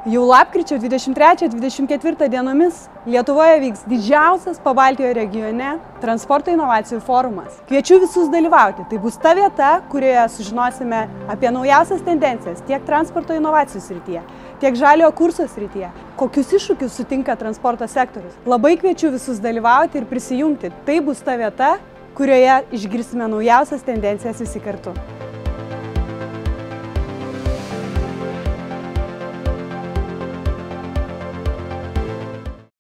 Jau lapkričio 23-24 dienomis Lietuvoje vyks didžiausias Pabaltijo regione transporto inovacijų forumas. Kviečiu visus dalyvauti. Tai bus ta vieta, kurioje sužinosime apie naujausias tendencijas tiek transporto inovacijų srityje, tiek žaliojo kurso srityje, kokius iššūkius sutinka transporto sektorius. Labai kviečiu visus dalyvauti ir prisijungti. Tai bus ta vieta, kurioje išgirsime naujausias tendencijas visi kartu.